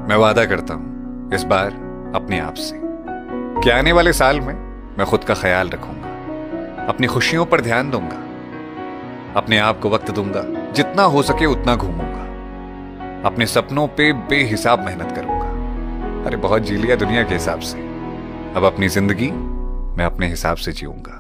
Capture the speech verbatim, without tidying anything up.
मैं वादा करता हूं इस बार अपने आप से कि आने वाले साल में मैं खुद का ख्याल रखूंगा, अपनी खुशियों पर ध्यान दूंगा, अपने आप को वक्त दूंगा, जितना हो सके उतना घूमूंगा, अपने सपनों पे बेहिसाब मेहनत करूंगा। अरे बहुत जी लिया दुनिया के हिसाब से, अब अपनी जिंदगी मैं अपने हिसाब से जीऊंगा।